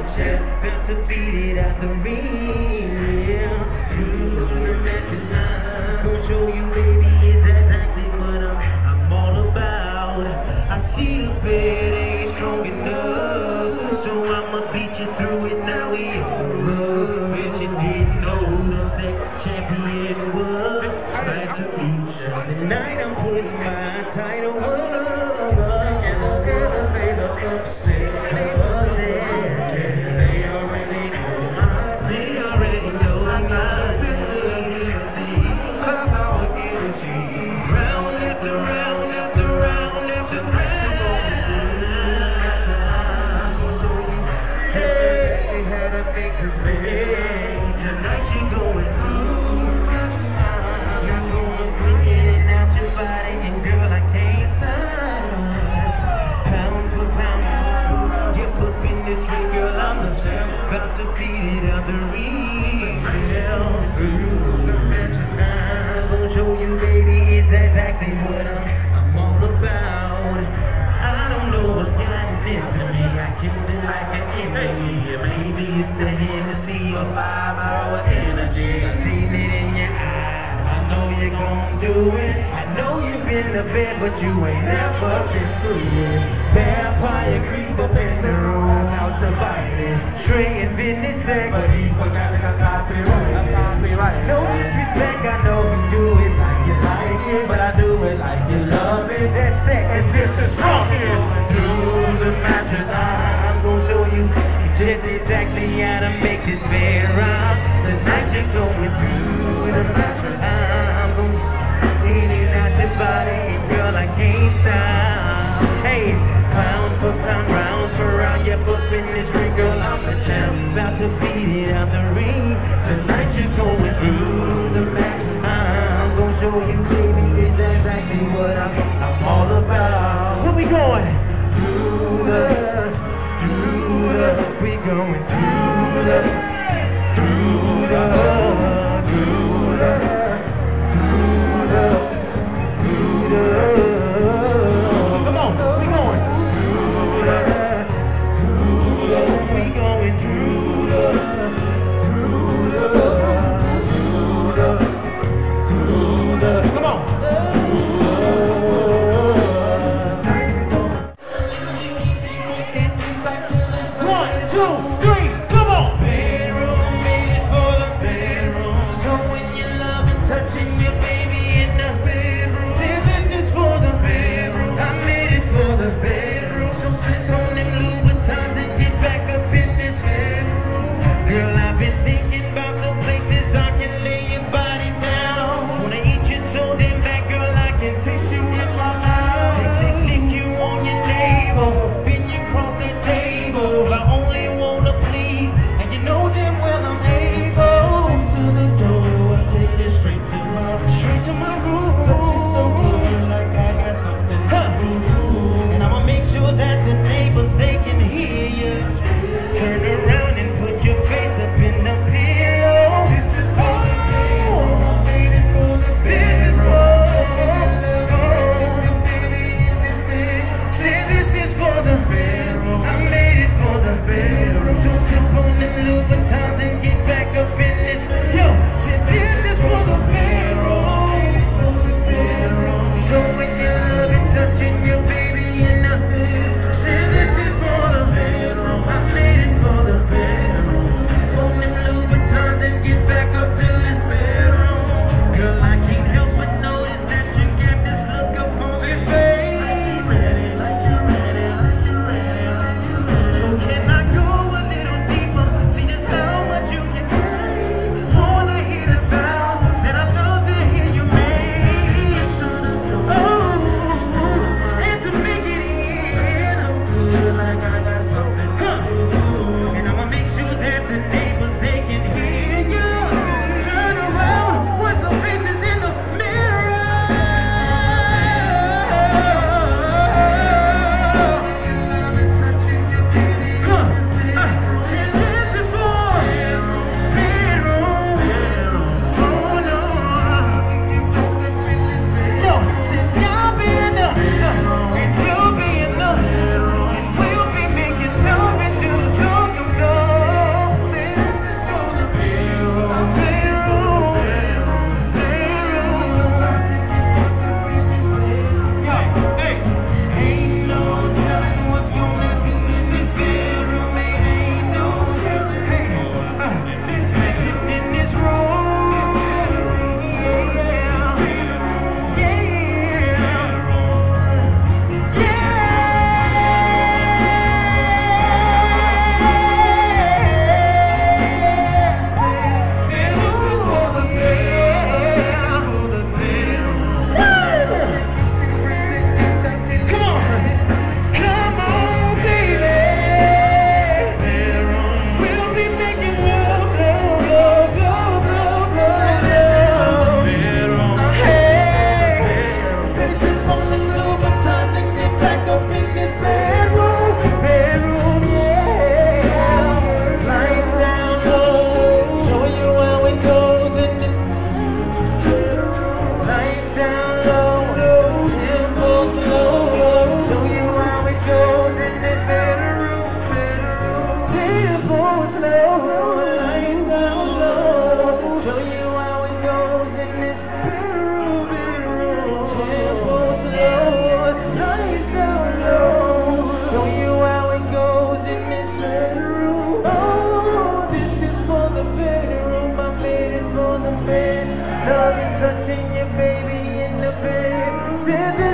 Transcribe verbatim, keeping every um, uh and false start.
champ, about to beat it out the ring. Yeah, through the mattress now, gonna show you, baby, it's exactly what I'm, I'm all about. I see the bed ain't strong enough, so I'ma beat you through it. Now we over. Bet you didn't know who the sex champion was. Glad to meet you. Tonight I'm putting my title up in the elevator upstairs. They already know my, they already know my ability to see my power energy. Round after round after round after round. I'm gonna show you just exactly how to make this bed. Tonight you going through. I'm gonna bring it in out your body, and girl, I can't stop. Pound for pound, get up in this ring, girl, I'm the champ. About to beat it out the ring. Through the mattress now, I'm gonna show you, baby, it's exactly what I'm, I'm all about. I don't know what's gotten into me. I kept it like an enemy. Maybe it's the Hennessy or five-hour energy. I seen it in your eyes. I know you're gonna do it. I know you've been to bed, but you ain't never been through it. Vampire creep up in the room, out to bite it. Trey and Vinny sex, but he forgot that I copyright. I copyright. No disrespect, I know you do it like you like it, but I do it like you love it. That's sex, and this is wrong. Through the mattress, I'm gonna show you just exactly how to make this bed rock. Tonight you're going through the mattress. I'm gonna clean it out your body, and girl, I can't stop. Hey, pound for pound, round for round, yep, up in this ring, girl, I'm the champ. About to beat it out the ring. Tonight you're going through the mattress. I'm gonna show you, baby, it's exactly what I'm, I'm all about. Where we going? Through the, through the, we going through the, through the, through the, through the, through the. Come on, we going through the, through the, we going through the, through the, through the, through the. Come on. One, two, three, come on! Loving, touching you, baby, in the bed. Said that